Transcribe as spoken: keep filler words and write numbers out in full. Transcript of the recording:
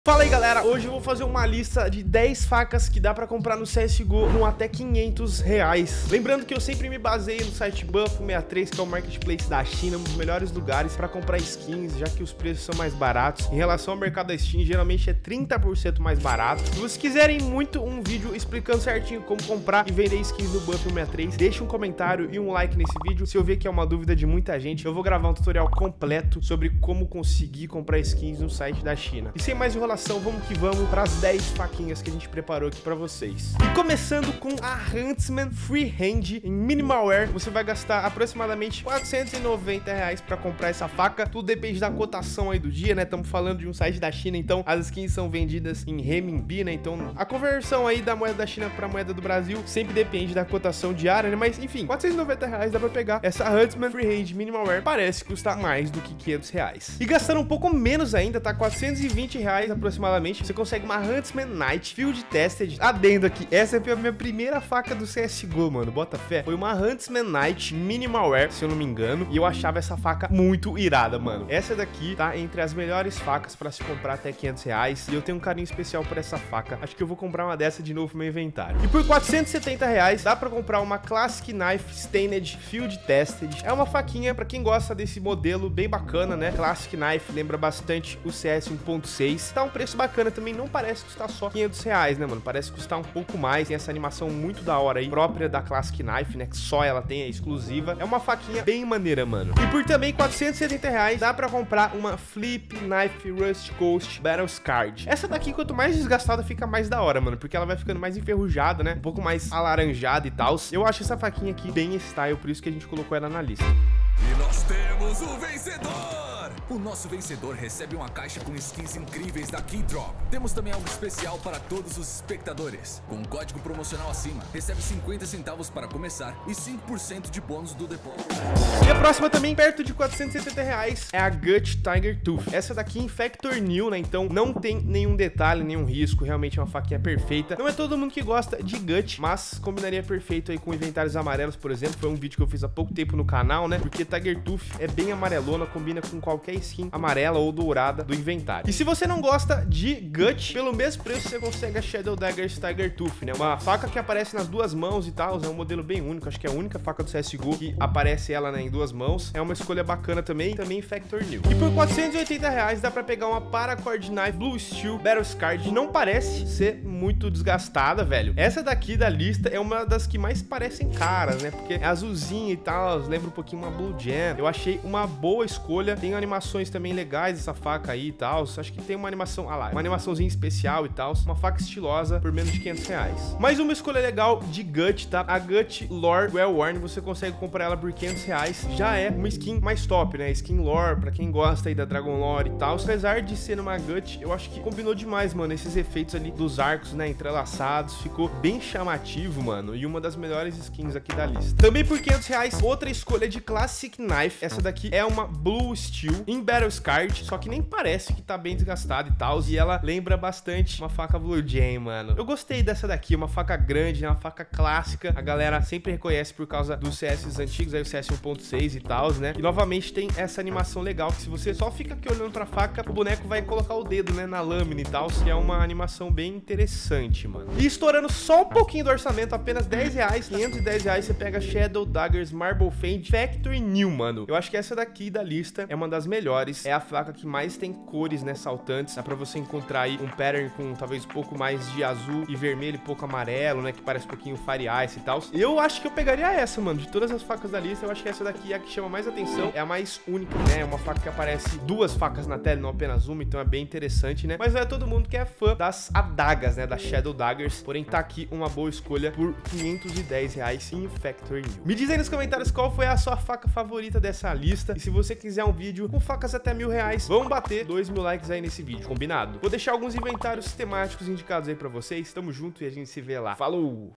Fala aí galera, hoje eu vou fazer uma lista de dez facas que dá pra comprar no C S G O com até quinhentos reais. Lembrando que eu sempre me baseio no site Buff sessenta e três, que é o marketplace da China, um dos melhores lugares pra comprar skins, já que os preços são mais baratos. Em relação ao mercado da Steam, geralmente é trinta por cento mais barato. Se vocês quiserem muito um vídeo explicando certinho como comprar e vender skins no Buff sessenta e três, deixa um comentário e um like nesse vídeo. Se eu ver que é uma dúvida de muita gente, eu vou gravar um tutorial completo sobre como conseguir comprar skins no site da China. E sem mais enrolação, vamos que vamos para as dez faquinhas que a gente preparou aqui para vocês. E começando com a Huntsman Freehand em Minimalware, você vai gastar aproximadamente quatrocentos e noventa reais para comprar essa faca. Tudo depende da cotação aí do dia, né? Estamos falando de um site da China, então as skins são vendidas em renminbi, né? Então a conversão aí da moeda da China para moeda do Brasil sempre depende da cotação diária, né? Mas enfim, quatrocentos e noventa reais dá para pegar essa Huntsman Freehand Minimalware. Parece custar mais do que quinhentos reais. E gastando um pouco menos ainda, tá? quatrocentos e vinte reais aproximadamente. Você consegue uma Huntsman Knight Field Tested. Adendo aqui, essa foi a minha primeira faca do C S G O, mano, bota fé. Foi uma Huntsman Knight Minimalware, se eu não me engano, e eu achava essa faca muito irada, mano. Essa daqui tá entre as melhores facas pra se comprar até quinhentos reais, e eu tenho um carinho especial por essa faca. Acho que eu vou comprar uma dessa de novo pro meu inventário. E por quatrocentos e setenta reais dá pra comprar uma Classic Knife Stained Field Tested. É uma faquinha pra quem gosta desse modelo bem bacana, né? Classic Knife lembra bastante o C S um ponto seis. Tá um preço bacana também, não parece custar só quinhentos reais, né, mano? Parece custar um pouco mais. Tem essa animação muito da hora aí, própria da Classic Knife, né? Que só ela tem, é exclusiva. É uma faquinha bem maneira, mano. E por também quatrocentos e setenta reais dá pra comprar uma Flip Knife Rust Coast Battle Scarred. Essa daqui, quanto mais desgastada, fica mais da hora, mano, porque ela vai ficando mais enferrujada, né? Um pouco mais alaranjada e tal. Eu acho essa faquinha aqui bem style, por isso que a gente colocou ela na lista. E nós temos o vencedor! O nosso vencedor recebe uma caixa com skins incríveis da Keydrop. Temos também algo especial para todos os espectadores. Com um código promocional acima, recebe cinquenta centavos para começar e cinco por cento de bônus do depósito. E a próxima também, perto de quatrocentos e setenta reais, é a Gut Tiger Tooth. Essa daqui é Infector New, né? Então não tem nenhum detalhe, nenhum risco. Realmente é uma faquinha perfeita. Não é todo mundo que gosta de Gut, mas combinaria perfeito aí com inventários amarelos, por exemplo. Foi um vídeo que eu fiz há pouco tempo no canal, né? Porque Tiger Tooth é bem amarelona, combina com qualquer skin amarela ou dourada do inventário. E se você não gosta de Gut, pelo mesmo preço você consegue a Shadow Daggers Tiger Tooth, né? Uma faca que aparece nas duas mãos e tal, é um modelo bem único, acho que é a única faca do C S G O que aparece ela, né, em duas mãos. É uma escolha bacana também, também Factor New. E por quatrocentos e oitenta reais dá pra pegar uma Paracord Knife Blue Steel Battle Scarred. Não parece ser muito desgastada, velho. Essa daqui da lista é uma das que mais parecem caras, né? Porque é azulzinha e tal, lembra um pouquinho uma Blue Jam. Eu achei uma boa escolha. Tem animações também legais essa faca aí e tal. Acho que tem uma animação, ah lá, uma animaçãozinha especial e tal. Uma faca estilosa por menos de quinhentos reais. Mais uma escolha legal de Gut, tá? A Gut Lore Well Worn, você consegue comprar ela por quinhentos reais. Já é uma skin mais top, né? Skin Lore, pra quem gosta aí da Dragon Lore e tal. Apesar de ser uma Gut, eu acho que combinou demais, mano. Esses efeitos ali dos arcos, né, entrelaçados. Ficou bem chamativo, mano. E uma das melhores skins aqui da lista. Também por quinhentos reais, outra escolha de Classic Knife. Essa daqui é uma Blue Steel em Battle Scarred, só que nem parece que tá bem desgastada e tal, e ela lembra bastante uma faca Blue Jam, mano. Eu gostei dessa daqui, uma faca grande, né, uma faca clássica, a galera sempre reconhece por causa dos C S antigos, aí o C S um ponto seis e tal, né, e novamente tem essa animação legal, que se você só fica aqui olhando pra faca, o boneco vai colocar o dedo, né, na lâmina e tal, que é uma animação bem interessante, mano. E estourando só um pouquinho do orçamento, apenas dez reais, quinhentos e dez reais, você pega Shadow Daggers Marble Fade Factory New, mano. Eu acho que essa daqui da lista é uma das melhores, é a faca que mais tem cores, né, saltantes. Dá pra você encontrar aí um pattern com talvez um pouco mais de azul e vermelho e pouco amarelo, né, que parece um pouquinho Fire Ice e tal. Eu acho que eu pegaria essa, mano. De todas as facas da lista, eu acho que essa daqui é a que chama mais atenção, é a mais única, né, é uma faca que aparece duas facas na tela, não apenas uma, então é bem interessante, né. Mas não é todo mundo que é fã das adagas, né, das Shadow Daggers, porém tá aqui uma boa escolha por quinhentos e dez reais em Factory New. Me diz aí nos comentários qual foi a sua faca favorita dessa lista, e se você quiser um vídeo com facas até mil reais, vamos bater dois mil likes aí nesse vídeo, combinado? Vou deixar alguns inventários temáticos indicados aí pra vocês. Tamo junto e a gente se vê lá. Falou!